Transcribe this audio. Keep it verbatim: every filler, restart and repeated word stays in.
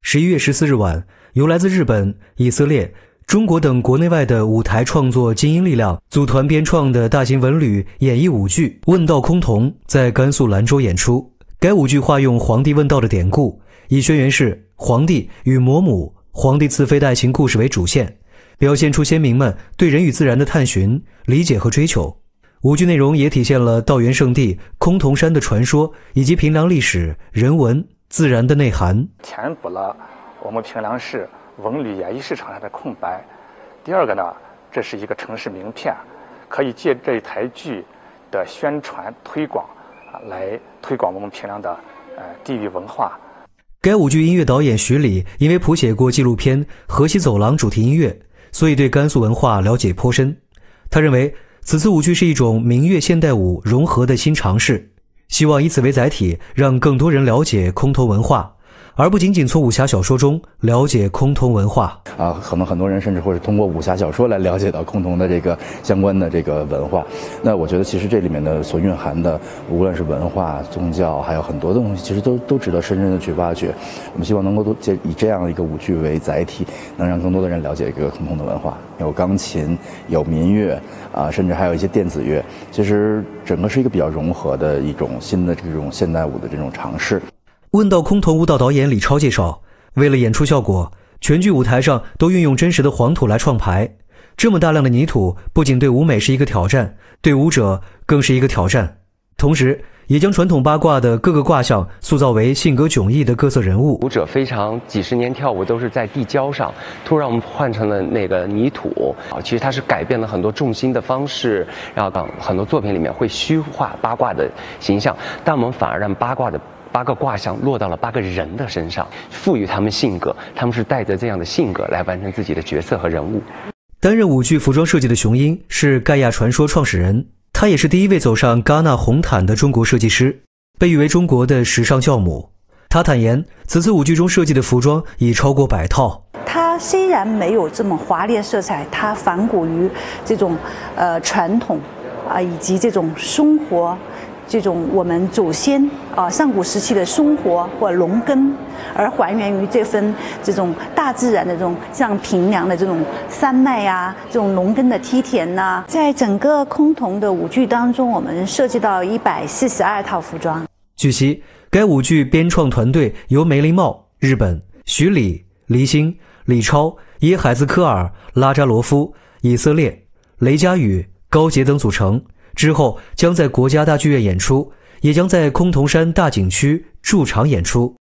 十一月十四日晚，由来自日本、以色列、中国等国内外的舞台创作精英力量组团编创的大型文旅演绎舞剧《问道崆峒》在甘肃兰州演出。该舞剧化用黄帝问道的典故，以轩辕氏、黄帝与魔母、黄帝赐妃的爱情故事为主线，表现出先民们对人与自然的探寻、理解和追求。舞剧内容也体现了道源圣地崆峒山的传说以及平凉历史、人文、自然的内涵， 填补了我们平凉市文旅演艺市场上的空白。第二个呢，这是一个城市名片，可以借这一台剧的宣传推广啊，来推广我们平凉的呃地域文化。 该舞剧音乐导演徐礼因为谱写过纪录片《河西走廊》主题音乐，所以对甘肃文化了解颇深。他认为此次舞剧是一种民乐现代舞融合的新尝试，希望以此为载体，让更多人了解崆峒文化，而不仅仅从武侠小说中了解崆峒文化啊，可能很多人甚至会是通过武侠小说来了解到崆峒的这个相关的这个文化。那我觉得其实这里面的所蕴含的，无论是文化、宗教，还有很多的东西，其实都都值得深深的去挖掘。我们希望能够借以这样一个舞剧为载体，能让更多的人了解这个崆峒的文化。有钢琴，有民乐啊，甚至还有一些电子乐。其实整个是一个比较融合的一种新的这种现代舞的这种尝试。 问道崆峒舞蹈导演李超介绍，为了演出效果，全剧舞台上都运用真实的黄土来创排。这么大量的泥土不仅对舞美是一个挑战，对舞者更是一个挑战，同时也将传统八卦的各个卦象塑造为性格迥异的各色人物。 舞者非常几十年跳舞都是在地胶上，突然我们换成了那个泥土，其实它是改变了很多重心的方式，然后很多作品里面会虚化八卦的形象，但我们反而让八卦的八个卦象落到了八个人的身上，赋予他们性格，他们是带着这样的性格来完成自己的角色和人物。 担任舞剧服装设计的雄鹰是盖亚传说创始人，他也是第一位走上戛纳红毯的中国设计师，被誉为中国的时尚教母。他坦言，此次舞剧中设计的服装已超过百套。 它虽然没有这么华丽色彩，它反哺于这种呃传统啊、呃，以及这种生活。这种我们祖先啊、呃、上古时期的生活或农耕，而还原于这份这种大自然的这种像平凉的这种山脉呀、啊，这种农耕的梯田呐、啊。在整个崆峒的舞剧当中，我们涉及到一百四十二套服装。 据悉，该舞剧编创团队由梅林茂、日本、徐礼、黎星、李超、耶海兹科尔、拉扎罗夫、以色列、雷佳宇、高杰等组成。之后将在国家大剧院演出，也将在崆峒山大景区驻场演出。